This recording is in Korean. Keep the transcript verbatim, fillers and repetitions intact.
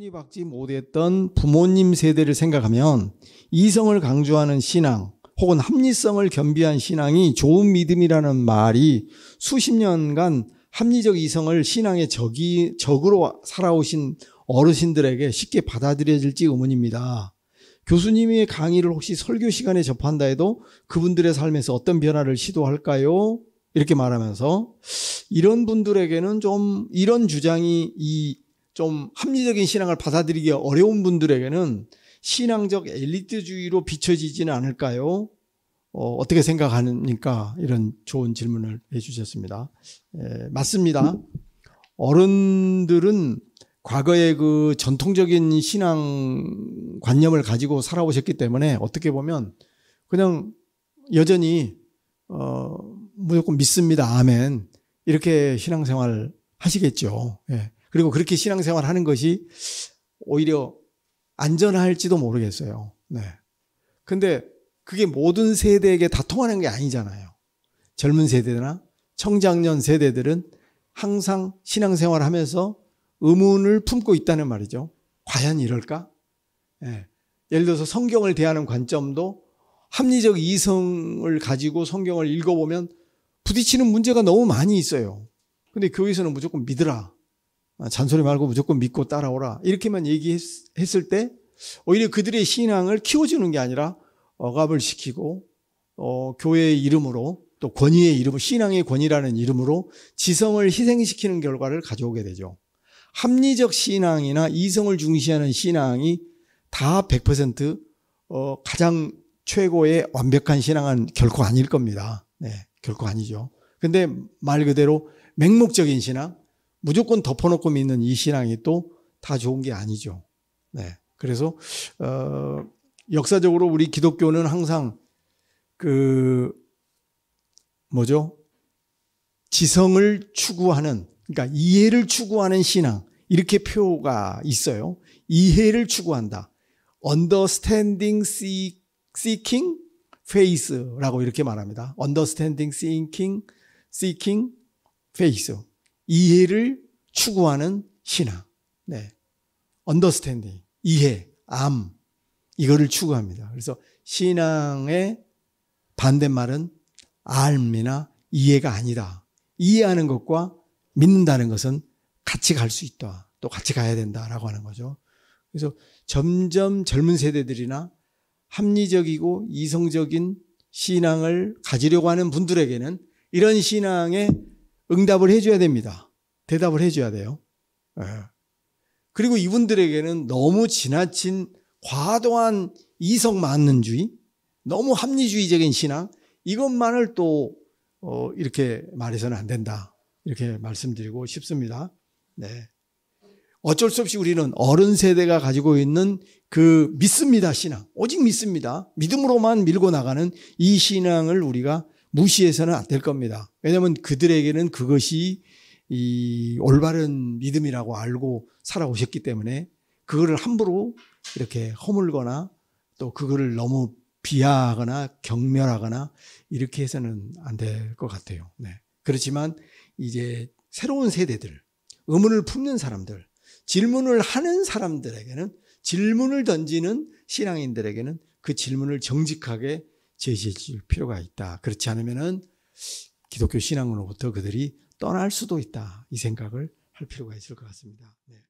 톱니바퀴 못했던 부모님 세대를 생각하면 이성을 강조하는 신앙 혹은 합리성을 겸비한 신앙이 좋은 믿음이라는 말이 수십 년간 합리적 이성을 신앙의 적이, 적으로 살아오신 어르신들에게 쉽게 받아들여질지 의문입니다. 교수님의 강의를 혹시 설교 시간에 접한다 해도 그분들의 삶에서 어떤 변화를 시도할까요? 이렇게 말하면서 이런 분들에게는 좀 이런 주장이 이 좀 합리적인 신앙을 받아들이기 어려운 분들에게는 신앙적 엘리트주의로 비춰지지는 않을까요? 어, 어떻게 생각하니까 이런 좋은 질문을 해주셨습니다. 에, 맞습니다. 어른들은 과거의 그 전통적인 신앙 관념을 가지고 살아오셨기 때문에 어떻게 보면 그냥 여전히 어, 무조건 믿습니다. 아멘. 이렇게 신앙생활 하시겠죠. 예. 그리고 그렇게 신앙생활 하는 것이 오히려 안전할지도 모르겠어요. 네. 근데 그게 모든 세대에게 다 통하는 게 아니잖아요. 젊은 세대나 청장년 세대들은 항상 신앙생활 하면서 의문을 품고 있다는 말이죠. 과연 이럴까? 예. 예를 들어서 성경을 대하는 관점도 합리적 이성을 가지고 성경을 읽어보면 부딪히는 문제가 너무 많이 있어요. 근데 교회에서는 무조건 믿으라. 잔소리 말고 무조건 믿고 따라오라. 이렇게만 얘기했을 때 오히려 그들의 신앙을 키워주는 게 아니라 억압을 시키고 어, 교회의 이름으로 또 권위의 이름으로 신앙의 권위라는 이름으로 지성을 희생시키는 결과를 가져오게 되죠. 합리적 신앙이나 이성을 중시하는 신앙이 다 백 퍼센트 어, 가장 최고의 완벽한 신앙은 결코 아닐 겁니다. 네, 결코 아니죠. 근데 말 그대로 맹목적인 신앙, 무조건 덮어놓고 믿는 이 신앙이 또 다 좋은 게 아니죠. 네, 그래서 어, 역사적으로 우리 기독교는 항상 그 뭐죠? 지성을 추구하는, 그러니까 이해를 추구하는 신앙, 이렇게 표가 있어요. 이해를 추구한다. Understanding, seeking, faith라고 이렇게 말합니다. Understanding, seeking, seeking, faith. 이해를 추구하는 신앙. 네. Understanding, 이해, 암, 이거를 추구합니다. 그래서 신앙의 반대말은 알미나 이해가 아니다. 이해하는 것과 믿는다는 것은 같이 갈 수 있다. 또 같이 가야 된다라고 하는 거죠. 그래서 점점 젊은 세대들이나 합리적이고 이성적인 신앙을 가지려고 하는 분들에게는 이런 신앙에 응답을 해줘야 됩니다. 대답을 해줘야 돼요. 그리고 이분들에게는 너무 지나친 과도한 이성만능주의, 너무 합리주의적인 신앙, 이것만을 또 어, 이렇게 말해서는 안 된다. 이렇게 말씀드리고 싶습니다. 네. 어쩔 수 없이 우리는 어른 세대가 가지고 있는 그 믿습니다 신앙, 오직 믿습니다. 믿음으로만 밀고 나가는 이 신앙을 우리가 무시해서는 안 될 겁니다. 왜냐하면 그들에게는 그것이 이 올바른 믿음이라고 알고 살아오셨기 때문에 그거를 함부로 이렇게 허물거나 또 그거를 너무 비하하거나 경멸하거나 이렇게 해서는 안 될 것 같아요. 네. 그렇지만 이제 새로운 세대들, 의문을 품는 사람들, 질문을 하는 사람들에게는, 질문을 던지는 신앙인들에게는 그 질문을 정직하게 제시해 줄 필요가 있다. 그렇지 않으면은 기독교 신앙으로부터 그들이 떠날 수도 있다. 이 생각을 할 필요가 있을 것 같습니다. 네.